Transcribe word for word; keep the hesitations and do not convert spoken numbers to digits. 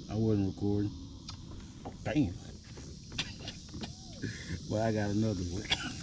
I wasn't recording. Damn. Well, I got another one.